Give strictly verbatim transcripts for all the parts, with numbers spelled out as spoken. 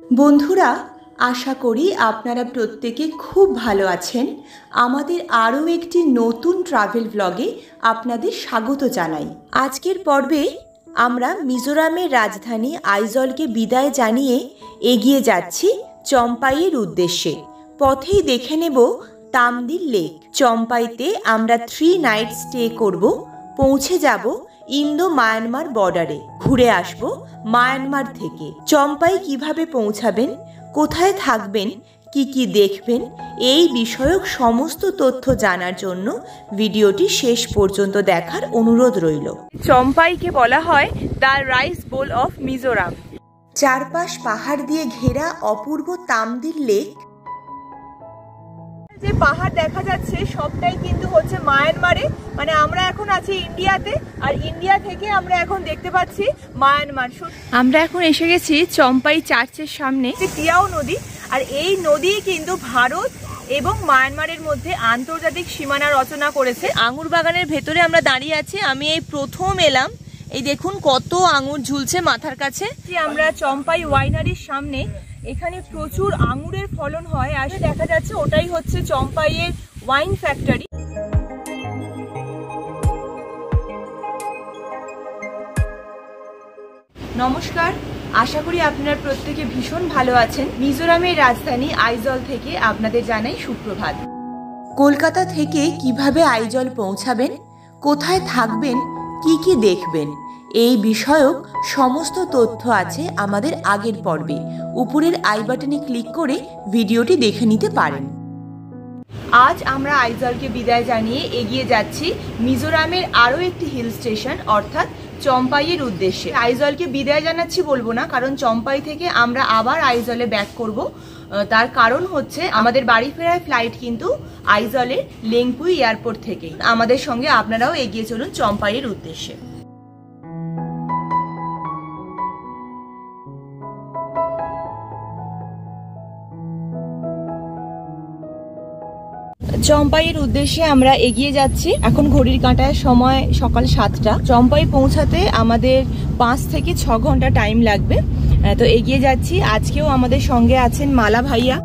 বন্ধুরা, আশা করি আপনারা প্রত্যেকে খুব ভালো আছেন। আমাদের আরও একটি নতুন ট্রাভেল ব্লগে আপনাদের স্বাগত জানাই। আজকের পর্বে আমরা মিজোরামের রাজধানী আইজলকে বিদায় জানিয়ে এগিয়ে যাচ্ছি চম্পাইয়ের উদ্দেশ্যে। পথেই দেখে নেব তামদিল লেক। চম্পাইতে আমরা থ্রি নাইট স্টে করব। পৌঁছে যাব ইন্দো মায়ানমার বর্ডারে। ঘুরে আসব মায়ানমার থেকে। চম্পাই কিভাবে পৌঁছাবেন, কোথায় থাকবেন, কি কি দেখবেন, এই বিষয়ক সমস্ত তথ্য জানার জন্য ভিডিওটি শেষ পর্যন্ত দেখার অনুরোধ রইল। চম্পাইকে বলা হয় the rice bowl of Mizoram. চারপাশ পাহাড় দিয়ে ঘেরা অপূর্ব তামদিল লেক। যে পাহাড় দেখা যাচ্ছে সবটাই কিন্তু হচ্ছে মায়ানমারে, মানে আমরা এখন আছি ইন্ডিয়াতে, আর ইন্ডিয়া থেকে আমরা এখন দেখতে পাচ্ছি মায়ানমার। আমরা এখন এসে গেছি চম্পাই চার্চের সামনে। টিয়াও নদী, আর এই নদী কিন্তু ভারত এবং মায়ানমারের মধ্যে আন্তর্জাতিক সীমানা রচনা করেছে। আঙুর বাগানের ভেতরে আমরা দাঁড়িয়ে আছি। আমি এই প্রথম এলাম। এই দেখুন কত আঙুর ঝুলছে মাথার কাছে। আমরা চম্পাই ওয়াইনারির সামনে। এখানে প্রচুর আঙুরের ফলন হয়, আর দেখা যাচ্ছে ওটাই হচ্ছে চম্পাইয়ের ওয়াইন ফ্যাক্টরি। নমস্কার, আশা করি আপনারা প্রত্যেকে ভীষণ ভালো আছেন। মিজোরামের রাজধানী আইজল থেকে আপনাদের জানাই সুপ্রভাত। কলকাতা থেকে কিভাবে আইজল পৌঁছাবেন, কোথায় থাকবেন, কি কি দেখবেন, এই বিষয়ক সমস্ত তথ্য আছে আমাদের আগের পর্বে। উপরের আই বাটনে ক্লিক করে ভিডিওটি দেখে নিতে পারেন। আজ আমরা আইজলকে বিদায় জানিয়ে এগিয়ে যাচ্ছি মিজোরামের আরও একটি হিল স্টেশন অর্থাৎ চম্পাইয়ের উদ্দেশ্যে। আইজলকে বিদায় জানাচ্ছি বলবো না, কারণ চম্পাই থেকে আমরা আবার আইজলে ব্যাক করব। তার কারণ হচ্ছে আমাদের বাড়ি ফেরার ফ্লাইট কিন্তু আইজলের লেংপুই এয়ারপোর্ট থেকেই। আমাদের সঙ্গে আপনারাও এগিয়ে চলুন চম্পাইয়ের উদ্দেশ্যে। চম্পাইয়ের উদ্দেশ্যে আমরা এগিয়ে যাচ্ছি। এখন ঘড়ির কাঁটায় সময় সকাল সাতটা। চম্পাই পৌঁছাতে আমাদের পাঁচ থেকে ছ ঘন্টা টাইম লাগবে। তো এগিয়ে যাচ্ছি। আজকেও আমাদের সঙ্গে আছেন মালা ভাইয়া।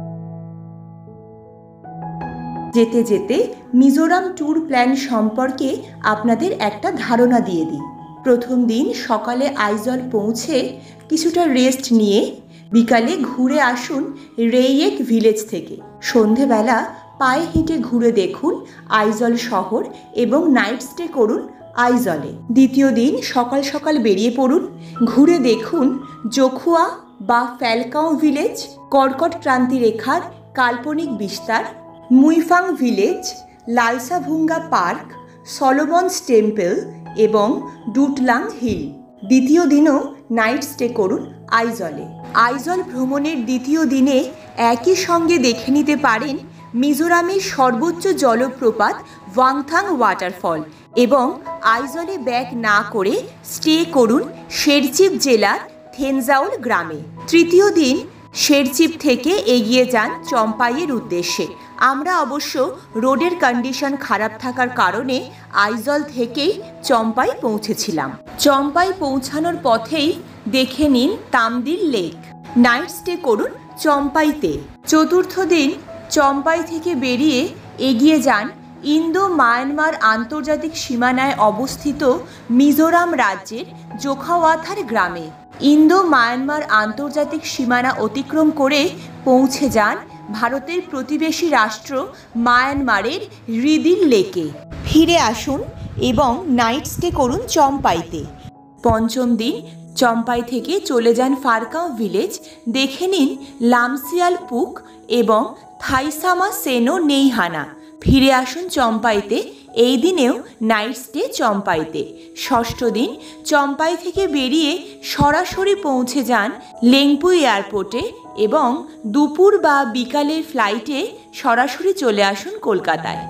যেতে যেতে মিজোরাম ট্যুর প্ল্যান সম্পর্কে আপনাদের একটা ধারণা দিয়ে দিই। প্রথম দিন সকালে আইজল পৌঁছে কিছুটা রেস্ট নিয়ে বিকালে ঘুরে আসুন রেইয়েক ভিলেজ থেকে। সন্ধেবেলা পায়ে হেঁটে ঘুরে দেখুন আইজল শহর এবং নাইট স্টে করুন আইজলে। দ্বিতীয় দিন সকাল সকাল বেরিয়ে পড়ুন, ঘুরে দেখুন জখুয়া বা ফ্যালকাও ভিলেজ, কর্কট ক্রান্তি রেখার কাল্পনিক বিস্তার, Muifang village, Lalsavunga park, Solomon's temple এবং ডুটলাং হিল। দ্বিতীয় দিনও নাইট স্টে করুন আইজলে। আইজল ভ্রমণের দ্বিতীয় দিনে একই সঙ্গে দেখে নিতে পারেন মিজোরামের সর্বোচ্চ জলপ্রপাত ওয়াংথাং ওয়াটারফল এবং আইজলে ব্যাক না করে স্টে করুন শেরচিপ জেলার থেনজাউল গ্রামে। তৃতীয় দিন শেরচিপ থেকে এগিয়ে যান চম্পাইয়ের উদ্দেশ্যে। আমরা অবশ্য রোডের কন্ডিশন খারাপ থাকার কারণে আইজল থেকেই চম্পাই পৌঁছেছিলাম। চম্পাই পৌঁছানোর পথেই দেখে নিন তামদিল লেক। নাইট স্টে করুন চম্পাইতে। চতুর্থ দিন চম্পাই থেকে বেরিয়ে এগিয়ে যান ইন্দো মায়ানমার আন্তর্জাতিক সীমানায় অবস্থিত মিজোরাম রাজ্যের জোখাওয়াথার গ্রামে। ইন্দো মায়ানমার আন্তর্জাতিক সীমানা অতিক্রম করে পৌঁছে যান ভারতের প্রতিবেশী রাষ্ট্র মায়ানমারের রিদিল লেকে। ফিরে আসুন এবং নাইট স্টে করুন চম্পাইতে। পঞ্চম দিন চম্পাই থেকে চলে যান ফারকাও ভিলেজ। দেখে নিন লামসিয়াল পুক এবং থাইসামা সেনো নেইহানা। ফিরে আসুন চম্পাইতে। এই দিনেও নাইট স্টে চম্পাইতে। ষষ্ঠ দিন চম্পাই থেকে বেরিয়ে সরাসরি পৌঁছে যান লেংপুই এয়ারপোর্টে এবং দুপুর বা বিকালের ফ্লাইটে সরাসরি চলে আসুন কলকাতায়।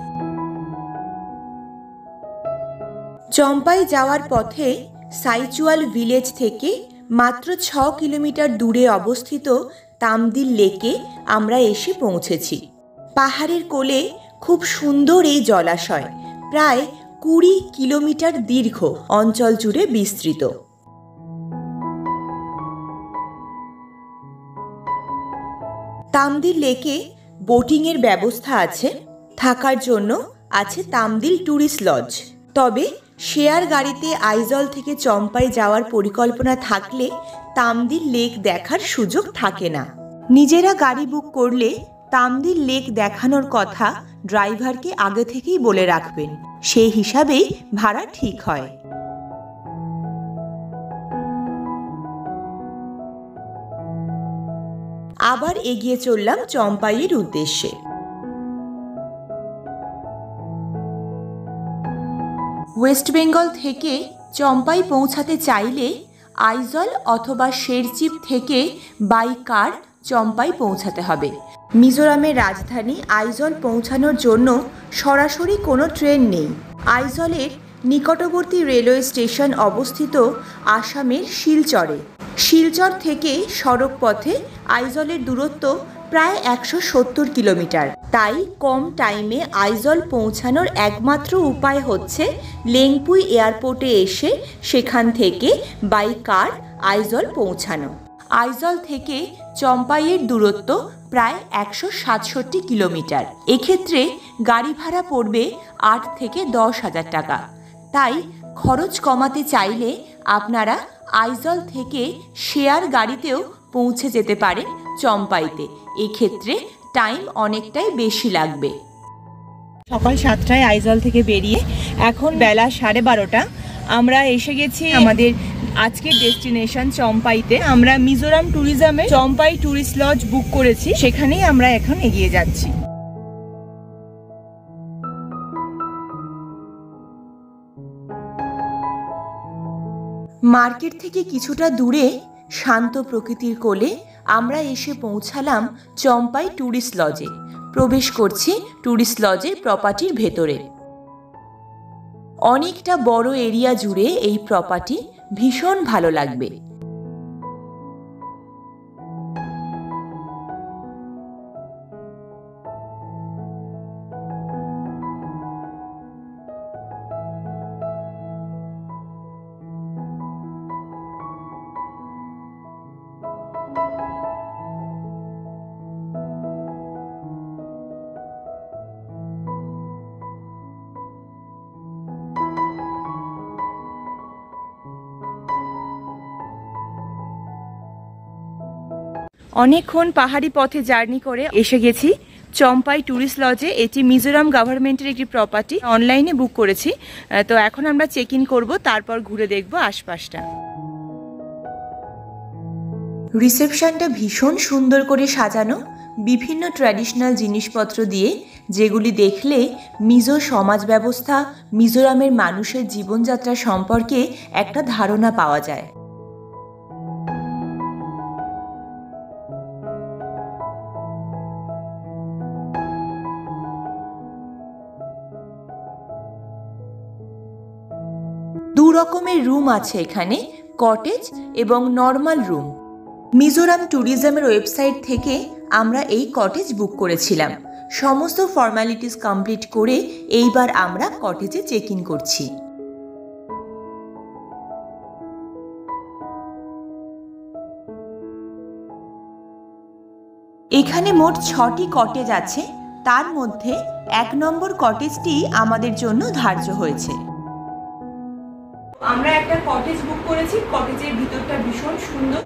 চম্পাই যাওয়ার পথে সাইচুয়াল ভিলেজ থেকে মাত্র ছ কিলোমিটার দূরে অবস্থিত তামদিল লেকে আমরা এসে পৌঁছেছি। পাহাড়ের কোলে খুব সুন্দর এই জলাশয় প্রায় কুড়ি কিলোমিটার দীর্ঘ অঞ্চল জুড়ে বিস্তৃত। তামদিল লেকে বোটিংয়ের ব্যবস্থা আছে, থাকার জন্য আছে তামদিল ট্যুরিস্ট লজ। তবে শেয়ার গাড়িতে আইজল থেকে চম্পাই যাওয়ার পরিকল্পনা থাকলে তামদিল লেক দেখার সুযোগ থাকে না। নিজেরা গাড়ি বুক করলে তামদিল লেক দেখানোর কথা ড্রাইভারকে আগে থেকেই বলে রাখবেন, সেই হিসাবেই ভাড়া ঠিক হয়। আবার এগিয়ে চললাম চম্পাইয়ের উদ্দেশ্যে। ওয়েস্ট বেঙ্গল থেকে চম্পাই পৌঁছাতে চাইলে আইজল অথবা শেরচিপ থেকে বাই কার চম্পাই পৌঁছাতে হবে। মিজোরামের রাজধানী আইজল পৌঁছানোর জন্য সরাসরি কোনো ট্রেন নেই। আইজলের নিকটবর্তী রেলওয়ে স্টেশন অবস্থিত আসামের শিলচরে। শিলচর থেকে সড়ক পথে আইজলের দূরত্ব প্রায় একশো সত্তর কিলোমিটার। তাই কম টাইমে আইজল পৌঁছানোর একমাত্র উপায় হচ্ছে লেংপুই এয়ারপোর্টে এসে সেখান থেকে বাই কার আইজল পৌঁছানো। আইজল থেকে চম্পাইয়ের দূরত্ব প্রায় একশো সাতষট্টি কিলোমিটার। এক্ষেত্রে গাড়ি ভাড়া পড়বে আট থেকে দশ হাজার টাকা। তাই খরচ কমাতে চাইলে আপনারা আইজল থেকে শেয়ার গাড়িতেও পৌঁছে যেতে পারেন চম্পাইতে। এক্ষেত্রে টাইম অনেকটাই বেশি লাগবে। সকাল সাতটায় আইজল থেকে বেরিয়ে এখন বেলা সাড়ে বারোটা। আমরা এসে গেছি আমাদের আজকের ডেস্টিনেশন চম্পাইতে। আমরা মিজোরাম ট্যুরিজমে চম্পাই ট্যুরিস্ট লজ বুক করেছি, সেখানেই আমরা এখন এগিয়ে যাচ্ছি। মার্কেট থেকে কিছুটা দূরে শান্ত প্রকৃতির কোলে আমরা এসে পৌঁছালাম চম্পাই ট্যুরিস্ট লজে। প্রবেশ করছি ট্যুরিস্ট লজের প্রপার্টির ভেতরে। অনেকটা বড় এরিয়া জুড়ে এই প্রপার্টি, ভীষণ ভালো লাগবে। অনেকক্ষণ পাহাড়ি পথে জার্নি করে এসে গেছি চম্পাই ট্যুরিস্ট লজে। এটি মিজোরাম গভর্নমেন্টের একটি প্রপার্টি, অনলাইনে বুক করেছি। তো এখন আমরা চেক ইন করবো, তারপর ঘুরে দেখবো আশপাশটা। রিসেপশনটা ভীষণ সুন্দর করে সাজানো, বিভিন্ন ট্র্যাডিশনাল জিনিসপত্র দিয়ে, যেগুলি দেখলে মিজো সমাজ ব্যবস্থা, মিজোরামের মানুষের জীবনযাত্রা সম্পর্কে একটা ধারণা পাওয়া যায়। দু রকমের রুম আছে এখানে, কটেজ এবং নর্মাল রুম। মিজোরাম ট্যুরিজমের ওয়েবসাইট থেকে আমরা এই কটেজ বুক করেছিলাম। সমস্ত ফর্মালিটিস কমপ্লিট করে এইবার আমরা কটেজে চেক ইন করছি। এখানে মোট ছটি কটেজ আছে, তার মধ্যে এক নম্বর কটেজটি আমাদের জন্য ধার্য হয়েছে। আমরা একটা কটেজ বুক করেছি, কটেজের ভিতরটা ভীষণ সুন্দর।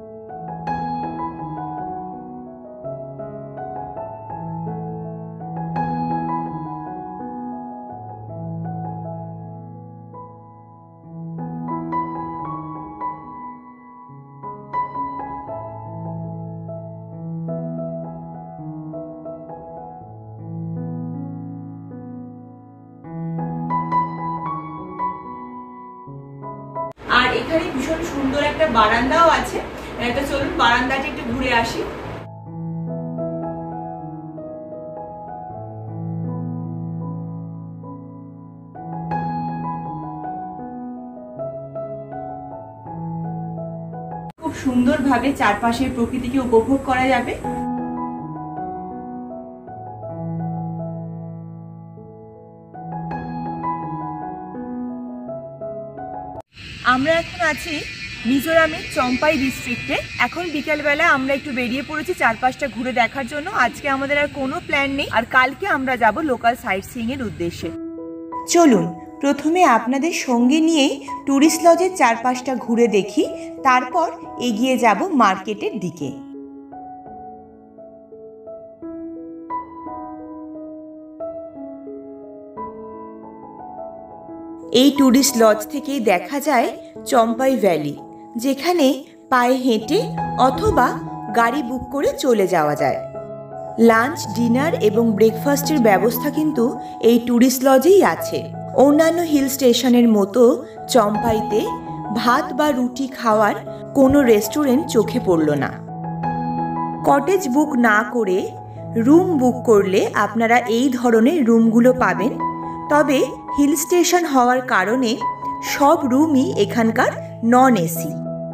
আর এখানে ভীষণ সুন্দর একটা বারান্দাও আছে। তো চলুন বারান্দাটা একটু ঘুরে আসি। খুব সুন্দরভাবে চারপাশের প্রকৃতিকে উপভোগ করা যাবে। আমরা এখন আছি মিজোরামের চম্পাই ডিস্ট্রিক্টে। এখন বিকেলবেলা আমরা একটু বেরিয়ে পড়েছি চারপাশটা ঘুরে দেখার জন্য। আজকে আমাদের আর কোনো প্ল্যান নেই, আর কালকে আমরা যাব লোকাল সাইট সিইং এর উদ্দেশ্যে। চলুন প্রথমে আপনাদের সঙ্গে নিয়ে ট্যুরিস্ট লজের চারপাশটা ঘুরে দেখি, তারপর এগিয়ে যাব মার্কেটের দিকে। এই ট্যুরিস্ট লজ থেকেই দেখা যায় চম্পাই ভ্যালি, যেখানে পায়ে হেঁটে অথবা গাড়ি বুক করে চলে যাওয়া যায়। লাঞ্চ, ডিনার এবং ব্রেকফাস্টের ব্যবস্থা কিন্তু এই ট্যুরিস্ট লজেই আছে। অন্যান্য হিল স্টেশনের মতো চম্পাইতে ভাত বা রুটি খাওয়ার কোনো রেস্টুরেন্ট চোখে পড়ল না। কটেজ বুক না করে রুম বুক করলে আপনারা এই ধরনের রুমগুলো পাবেন, তবে হিল স্টেশন হওয়ার কারণে সব রুমই এখানকার নন এসি।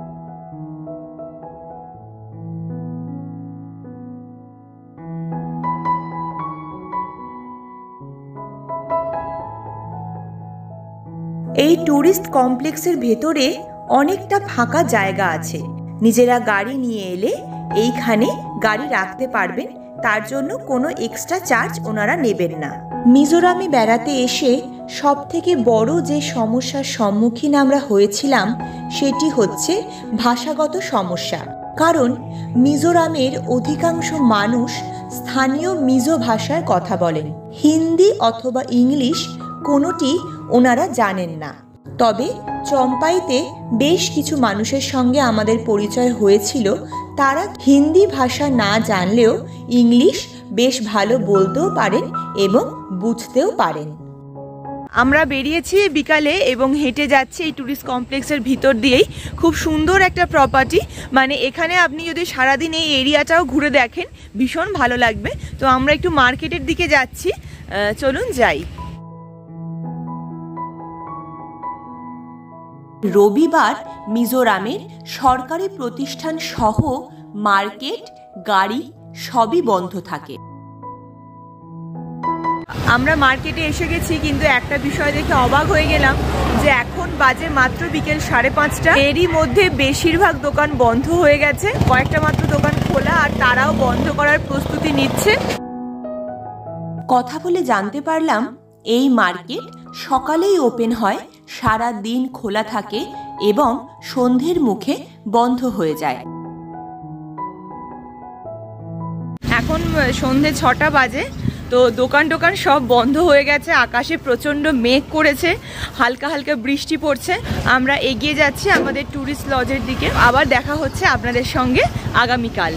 এই ট্যুরিস্ট কমপ্লেক্সের ভেতরে অনেকটা ফাঁকা জায়গা আছে। নিজেরা গাড়ি নিয়ে এলে এইখানে গাড়ি রাখতে পারবেন, তার জন্য কোনো এক্সট্রা চার্জ ওনারা নেবেন না। মিজোরামে বেড়াতে এসে সব থেকে বড় যে সমস্যার সম্মুখীন আমরা হয়েছিলাম সেটি হচ্ছে ভাষাগত সমস্যা। কারণ মিজোরামের অধিকাংশ মানুষ স্থানীয় মিজো ভাষায় কথা বলেন, হিন্দি অথবা ইংলিশ কোনোটি ওনারা জানেন না। তবে চম্পাইতে বেশ কিছু মানুষের সঙ্গে আমাদের পরিচয় হয়েছিল, তারা হিন্দি ভাষা না জানলেও ইংলিশ বেশ ভালো বলতেও পারেন এবং বুঝতেও পারেন। আমরা বেরিয়েছি বিকালে এবং হেঁটে যাচ্ছি এই ট্যুরিস্ট কমপ্লেক্সের ভিতর দিয়েই। খুব সুন্দর একটা প্রপার্টি, মানে এখানে আপনি যদি সারাদিন এই এরিয়াটাও ঘুরে দেখেন ভীষণ ভালো লাগবে। তো আমরা একটু মার্কেটের দিকে যাচ্ছি, চলুন যাই। রবিবার মিজোরামের সরকারি প্রতিষ্ঠান সহ মার্কেট, গাড়ি সবই বন্ধ থাকে। আমরা মার্কেটে এসে গেছি, কিন্তু একটা বিষয় দেখে অবাক হয়ে গেলাম যে এখন বাজে মাত্র বিকেল সাড়ে পাঁচটা, এরই মধ্যে বেশিরভাগ দোকান বন্ধ হয়ে গেছে। কয়েকটা মাত্র দোকান খোলা, আর তারাও বন্ধ করার প্রস্তুতি নিচ্ছে। কথা বলে জানতে পারলাম এই মার্কেট সকালেই ওপেন হয়, সারা দিন খোলা থাকে এবং সন্ধ্যের মুখে বন্ধ হয়ে যায়। এখন সন্ধ্যে ছটা বাজে, তো দোকান টোকান সব বন্ধ হয়ে গেছে। আকাশে প্রচণ্ড মেঘ করেছে, হালকা হালকা বৃষ্টি পড়ছে। আমরা এগিয়ে যাচ্ছি আমাদের ট্যুরিস্ট লজের দিকে। আবার দেখা হচ্ছে আপনাদের সঙ্গে আগামীকাল।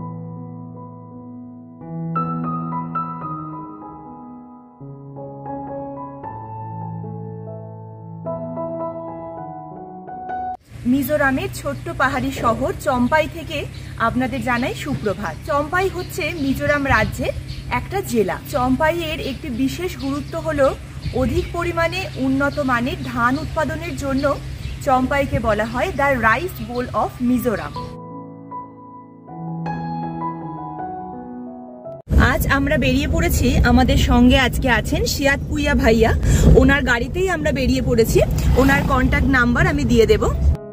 মিজোরামের ছোট্ট পাহাড়ি শহর চম্পাই থেকে আপনাদের জানাই সুপ্রভাত। চম্পাই হচ্ছে মিজোরাম রাজ্যের একটা জেলা। চম্পাইয়ের একটি বিশেষ গুরুত্ব হলো অধিক পরিমাণে উন্নত মানের ধান উৎপাদনের জন্য চম্পাইকে বলা হয় the rice bowl of Mizoram. আজ আমরা বেরিয়ে পড়েছি, আমাদের সঙ্গে আজকে আছেন শিয়াতপুইয়া ভাইয়া। ওনার গাড়িতেই আমরা বেরিয়ে পড়েছি। ওনার কন্ট্যাক্ট নাম্বার আমি দিয়ে দেব।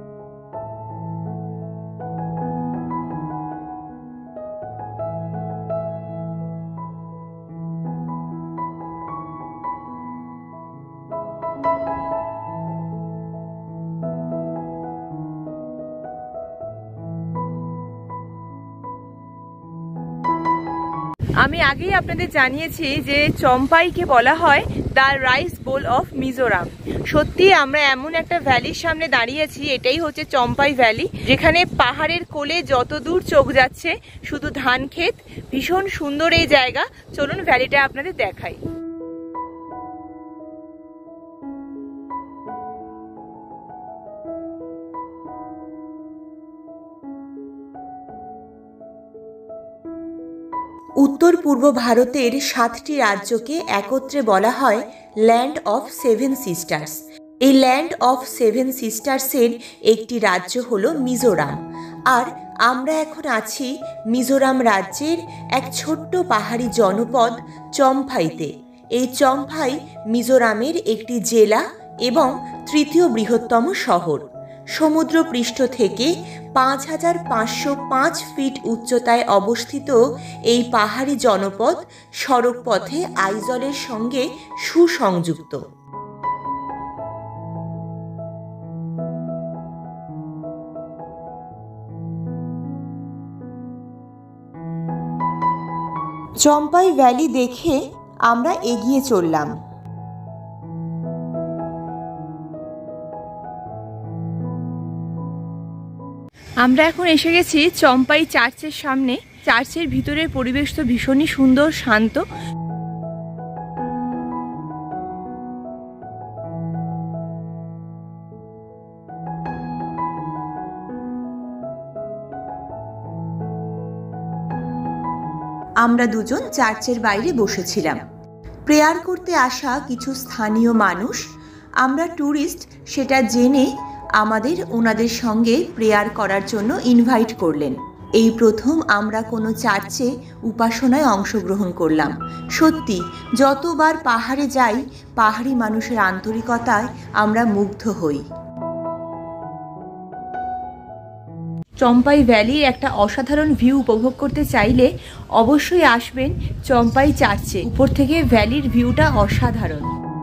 আমি আগেই আপনাদের জানিয়েছি যে চম্পাইকে বলা হয় the rice bowl of Mizoram. সত্যি আমরা এমন একটা ভ্যালির সামনে দাঁড়িয়েছি, এটাই হচ্ছে চম্পাই ভ্যালি, যেখানে পাহাড়ের কোলে যত দূর চোখ যাচ্ছে শুধু ধান ক্ষেত। ভীষণ সুন্দর এই জায়গা। চলুন ভ্যালিটা আপনাদের দেখাই। উত্তর পূর্ব ভারতের সাতটি রাজ্যকে একত্রে বলা হয় ল্যান্ড অফ সেভেন সিস্টার্স। এই ল্যান্ড অফ সেভেন সিস্টার্সের একটি রাজ্য হলো মিজোরাম। আর আমরা এখন আছি মিজোরাম রাজ্যের এক ছোট্ট পাহাড়ি জনপদ চম্পাইতে। এই চম্পাই মিজোরামের একটি জেলা এবং তৃতীয় বৃহত্তম শহর। সমুদ্রপৃষ্ঠ থেকে পাঁচ হাজার পাঁচশো পাঁচ ফিট উচ্চতায় অবস্থিত এই পাহাড়ি জনপদ সড়ক পথে আইজলের সঙ্গে সুসংযুক্ত। চম্পাই ভ্যালি দেখে আমরা এগিয়ে চললাম। আমরা এখন এসে গেছি চম্পাই চার্চের সামনে। চার্চের ভিতরের পরিবেশ তো ভীষণই সুন্দর, শান্ত। আমরা দুজন চার্চের বাইরে বসেছিলাম। প্রেয়ার করতে আসা কিছু স্থানীয় মানুষ, আমরা ট্যুরিস্ট সেটা জেনে আমাদের ওনাদের সঙ্গে প্রেয়ার করার জন্য ইনভাইট করলেন। এই প্রথম আমরা কোনো চার্চে উপাসনায় অংশগ্রহণ করলাম। সত্যি যতবার পাহাড়ে যাই, পাহাড়ি মানুষের আন্তরিকতায় আমরা মুগ্ধ হই। চম্পাই ভ্যালির একটা অসাধারণ ভিউ উপভোগ করতে চাইলে অবশ্যই আসবেন চম্পাই চার্চে। উপর থেকে ভ্যালির ভিউটা অসাধারণ।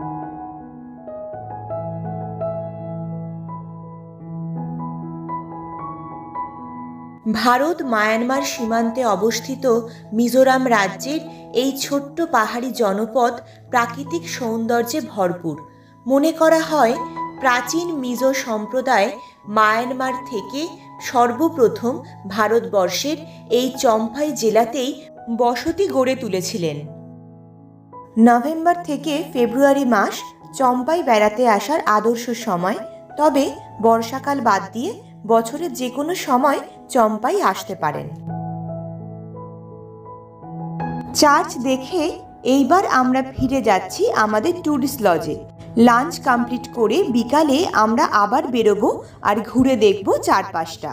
ভারত মায়ানমার সীমান্তে অবস্থিত মিজোরাম রাজ্যের এই ছোট্ট পাহাড়ি জনপদ প্রাকৃতিক সৌন্দর্যে ভরপুর। মনে করা হয় প্রাচীন মিজো সম্প্রদায় মায়ানমার থেকে সর্বপ্রথম ভারতবর্ষের এই চম্পাই জেলাতেই বসতি গড়ে তুলেছিলেন। নভেম্বর থেকে ফেব্রুয়ারি মাস চম্পাই বেড়াতে আসার আদর্শ সময়, তবে বর্ষাকাল বাদ দিয়ে বছরের যে কোনো সময় চম্পাই আসতে পারেন। চার্চ দেখে এইবার আমরা ফিরে যাচ্ছি আমাদের ট্যুরিস্ট লজে। লাঞ্চ কমপ্লিট করে বিকালে আমরা আবার বেরোবো আর ঘুরে দেখব চারপাশটা।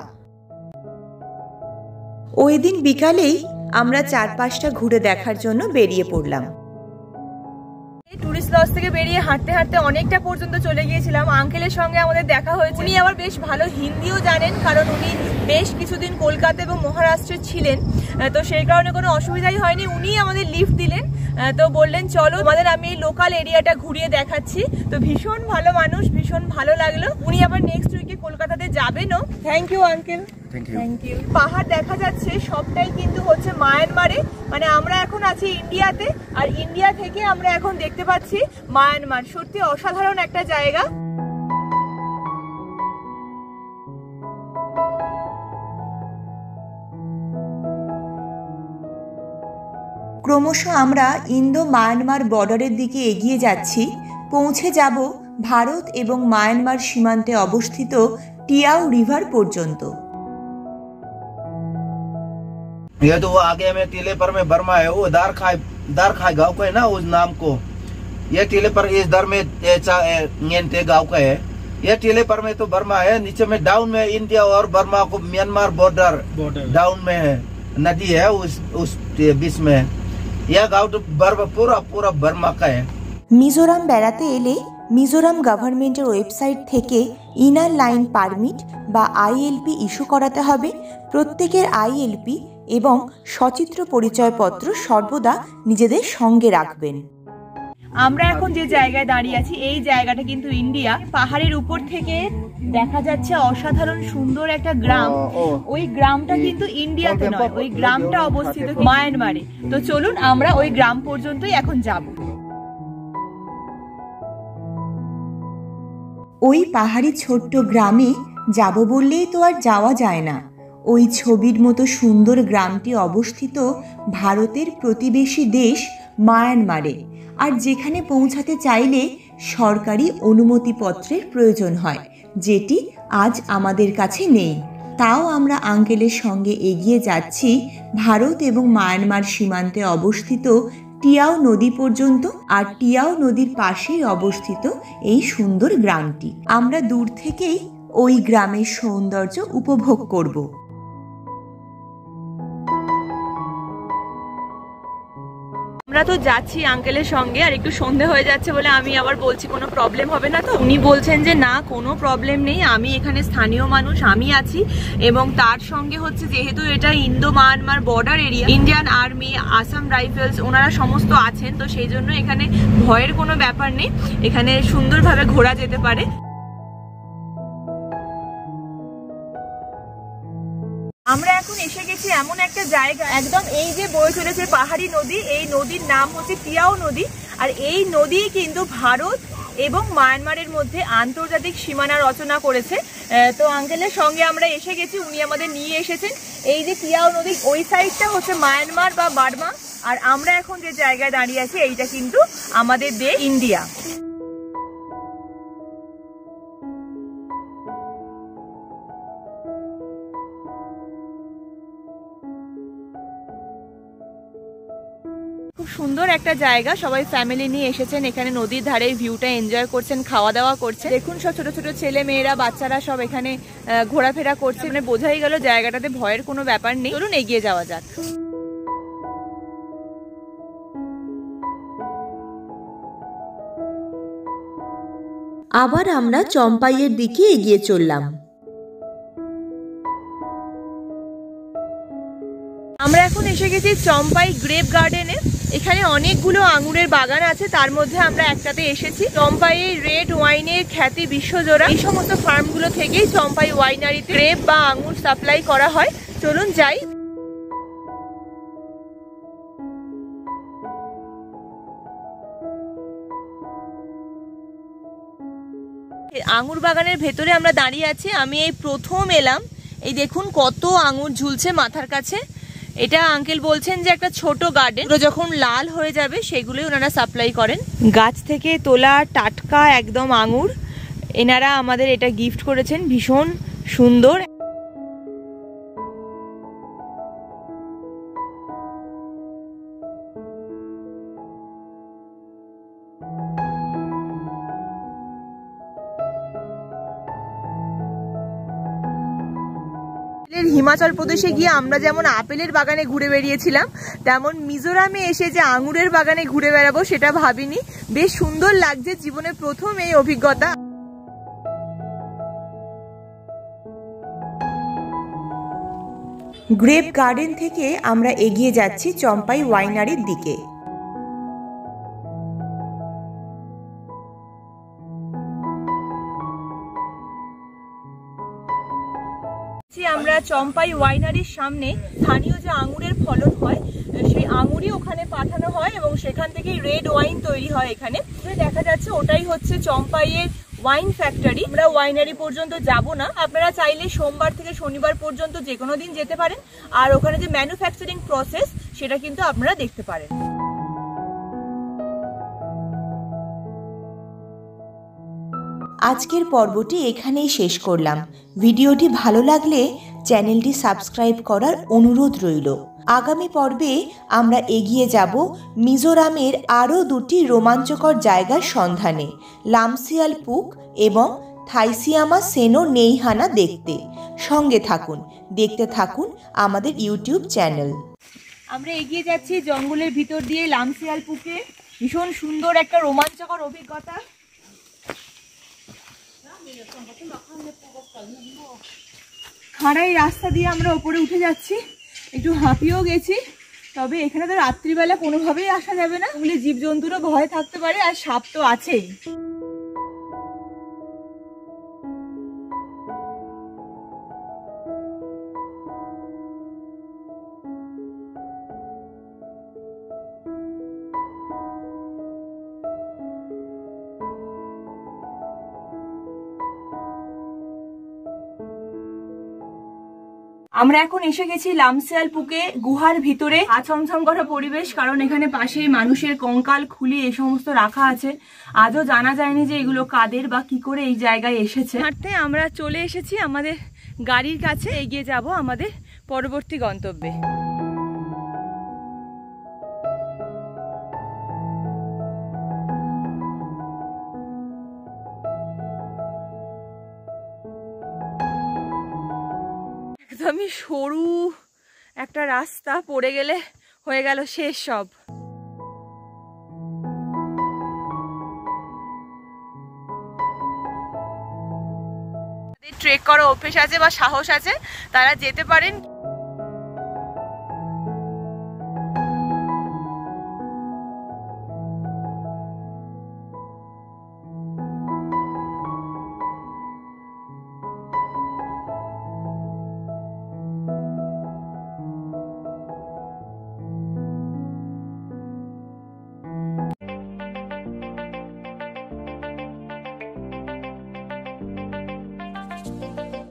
ওই দিন বিকালেই আমরা চারপাশটা ঘুরে দেখার জন্য বেরিয়ে পড়লাম। টুরিস্ট লজ থেকে বেরিয়ে হাঁটতে হাঁটতে অনেকটা পর্যন্ত চলে গিয়েছিলাম। আঙ্কেলের সঙ্গে আমাদের দেখা হয়েছে। উনি আবার বেশ ভালো হিন্দিও জানেন, কারণ উনি বেশ কিছুদিন কলকাতা এবং মহারাষ্ট্রে ছিলেন, তো সেই কারণে কোনো অসুবিধাই হয়নি। উনি আমাদের লিফট দিলেন, তো বললেন চলো আমাদের আমি এই লোকাল এরিয়াটা ঘুরিয়ে দেখাচ্ছি। তো ভীষণ ভালো মানুষ, ভীষণ ভালো লাগলো। উনি আবার নেক্সট উইকে কলকাতাতে যাবেনও। Thank you uncle. Thank you. পাহাড় দেখা যাচ্ছে সবটাই কিন্তু হচ্ছে মায়ানমারে, মানে আমরা এখন আছি ইন্ডিয়াতে, আর ইন্ডিয়া থেকে আমরা এখন দেখতে পাচ্ছি মায়ানমার। সত্যি অসাধারণ একটা জায়গা। ক্রমশ আমরা ইন্দো মায়ানমার বর্ডারের দিকে এগিয়ে যাচ্ছি। পৌঁছে যাব ভারত এবং মায়ানমার সীমান্তে অবস্থিত টিয়াও রিভার পর্যন্ত। ये तो वो आगे में टीले पर में बर्मा है, वो दार खाई दार खाई गांव का है ना, उस नाम को। ये टीले पर इस दर में न्येंटे गांव का है। ये टीले पर में तो बर्मा है, नीचे में डाउन में इंडिया और बर्मा को म्यांमार बॉर्डर डाउन में है, नदी है उस उस बीच में। यह गांव तो बर्मा पूरा पूरा बर्मा का है। মিজোরাম বেড়াতে এলে মিজোরাম গভর্নমেন্টের ওয়েবসাইট থেকে ইনার লাইন পারমিট বা আইএলপি ইস্যু করাতে হবে। প্রত্যেকের আইএলপি এবং সচিত্র পরিচয়পত্র সর্বদা নিজেদের সঙ্গে রাখবেন। আমরা এখন যে জায়গায় দাঁড়িয়ে আছি, এই জায়গাটা কিন্তু ইন্ডিয়া। পাহাড়ের উপর থেকে দেখা যাচ্ছে অসাধারণ সুন্দর একটা গ্রাম। ওই গ্রামটা কিন্তু ইন্ডিয়াতে নয়, ওই গ্রামটা অবস্থিত মায়ানমারে। তো চলুন আমরা ওই গ্রাম পর্যন্তই এখন যাব। ওই পাহাড়ি ছোট্ট গ্রামে যাব বললেই তো আর যাওয়া যায় না। ওই ছবির মতো সুন্দর গ্রামটি অবস্থিত ভারতের প্রতিবেশী দেশ মায়ানমারে, আর যেখানে পৌঁছাতে চাইলে সরকারি অনুমতিপত্রের প্রয়োজন হয়, যেটি আজ আমাদের কাছে নেই। তাও আমরা আঙ্কেলের সঙ্গে এগিয়ে যাচ্ছি ভারত এবং মায়ানমার সীমান্তে অবস্থিত টিয়াও নদী পর্যন্ত। আর টিয়াও নদীর পাশেই অবস্থিত এই সুন্দর গ্রামটি। আমরা দূর থেকেই ওই গ্রামের সৌন্দর্য উপভোগ করব। আমরা তো যাচ্ছি আঙ্কেলের সঙ্গে, আর একটু সন্ধে হয়ে যাচ্ছে বলে আমি আবার বলছি কোনো প্রবলেম হবে না। তো উনি বলছেন যে না, কোনো প্রবলেম নেই, আমি এখানে স্থানীয় মানুষ, আমি আছি, এবং তার সঙ্গে হচ্ছে যেহেতু এটা Indo Myanmar border area, Indian army, Assam Rifles ওনারা সমস্ত আছেন, তো সেই জন্য এখানে ভয়ের কোনো ব্যাপার নেই, এখানে সুন্দরভাবে ঘোরা যেতে পারে। আমরা এখন এসে গেছি এমন একটা জায়গা, একদম এই যে বয়ে চলেছে পাহাড়ি নদী, এই নদীর নাম হচ্ছে তিয়াও নদী। আর এই নদী কিন্তু ভারত এবং মায়ানমারের মধ্যে আন্তর্জাতিক সীমানা রচনা করেছে। তো আঙ্কেলের সঙ্গে আমরা এসে গেছি, উনি আমাদের নিয়ে এসেছেন। এই যে তিয়াও নদী, ওই সাইডটা হচ্ছে মায়ানমার বা বার্মা, আর আমরা এখন যে জায়গায় দাঁড়িয়ে আছি এইটা কিন্তু আমাদের দেশ ইন্ডিয়া। খুব সুন্দর একটা জায়গা, সবাই ফ্যামিলি নিয়ে এসেছেন এখানে, নদীর ধারে ভিউটা এনজয় করছেন, খাওয়া দাওয়া করছেন। দেখুন সব ছোট ছোট ছেলে মেয়েরা, বাচ্চারা সব এখানে ঘোরাফেরা করছে, মানে বোঝাই গেল জায়গাটাতে ভয়ের কোনো ব্যাপার নেই। চলুন এগিয়ে যাওয়া যাক। আবার আমরা চম্পাইয়ের দিকে এগিয়ে চললাম। আমরা এখন এসে গেছি চম্পাই গ্রেপ গার্ডেনে। এখানে অনেকগুলো আঙুরের বাগান আছে, তার মধ্যে আমরা একটাতে এসেছি। চম্পাইয়ের রেড ওয়াইনের খ্যাতি বিশ্বজোড়া, এই সমস্ত ফার্মগুলো থেকেই চম্পাই ওয়াইনারিতে গ্রেপ বা আঙুর সাপ্লাই করা হয়। চলুন যাই। আঙুর বাগানের ভেতরে আমরা দাঁড়িয়ে আছি, আমি এই প্রথম এলাম। এই দেখুন কত আঙুর ঝুলছে মাথার কাছে। এটা আঙ্কেল বলছেন যে একটা ছোট গার্ডেন, যখন লাল হয়ে যাবে সেগুলোই ওনারা সাপ্লাই করেন। গাছ থেকে তোলা টাটকা একদম আঙুর এনারা আমাদের এটা গিফট করেছেন, ভীষণ সুন্দর। হিমাচল প্রদেশে গিয়ে আমরা যেমন আপেলের বাগানে ঘুরে বেরিয়েছিলাম, তেমন মিজোরামে এসে যে আঙুরের বাগানে ঘুরে বেড়াবো সেটা ভাবিনি। বেশ সুন্দর লাগছে, জীবনের প্রথম এই অভিজ্ঞতা। গ্রেপ গার্ডেন থেকে আমরা এগিয়ে যাচ্ছি চম্পাই ওয়াইনারির দিকে। আমরা চম্পাই ওয়াইনারির সামনে স্থানীয় যে আঙুরের ফলন হয় সেই আঙুরই ওখানে পাঠানো হয় এবং সেখান থেকেই রেড ওয়াইন তৈরি হয়। এখানে দেখা যাচ্ছে ওটাই হচ্ছে চম্পাইয়ের ওয়াইন ফ্যাক্টরি। আমরা ওয়াইনারি পর্যন্ত যাব না, আপনারা চাইলে সোমবার থেকে শনিবার পর্যন্ত যে কোনো দিন যেতে পারেন, আর ওখানে যে ম্যানুফ্যাকচারিং প্রসেস সেটা কিন্তু আপনারা দেখতে পারেন। আজকের পর্বটি এখানেই শেষ করলাম। ভিডিওটি ভালো লাগলে চ্যানেলটি সাবস্ক্রাইব করার অনুরোধ রইল। আগামী পর্বে আমরা এগিয়ে যাব মিজোরামের আরও দুটি রোমাঞ্চকর জায়গার সন্ধানে, লামসিয়াল পুক এবং থাইসিয়ামা সেনো নেইহানা দেখতে। সঙ্গে থাকুন, দেখতে থাকুন আমাদের ইউটিউব চ্যানেল। আমরা এগিয়ে যাচ্ছি জঙ্গলের ভিতর দিয়ে লামসিয়াল পুকে। ভীষণ সুন্দর একটা রোমাঞ্চকর অভিজ্ঞতা। খাড়াই রাস্তা দিয়ে আমরা ওপরে উঠে যাচ্ছি, একটু হাঁপিয়েও গেছি। তবে এখানে তো রাত্রিবেলা কোনোভাবেই আসা যাবে না, ওগুলি জীবজন্তুরও ভয় থাকতে পারে, আর সাপ তো আছেই। আমরা এখন এসে গেছি লামসিয়াল পুকে গুহার ভিতরে। আছমছম করা পরিবেশ, কারণ এখানে পাশে মানুষের কঙ্কাল খুলি এই সমস্ত রাখা আছে। আজও জানা যায়নি যে এগুলো কাদের বা কি করে এই জায়গায় এসেছে। হাঁটতে আমরা চলে এসেছি আমাদের গাড়ির কাছে, এগিয়ে যাব আমাদের পরবর্তী গন্তব্যে। একদমই সরু একটা রাস্তা, পড়ে গেলে হয়ে গেল শেষ সব। ট্রেক করা অভ্যেস আছে বা সাহস আছে তারা যেতে পারেন।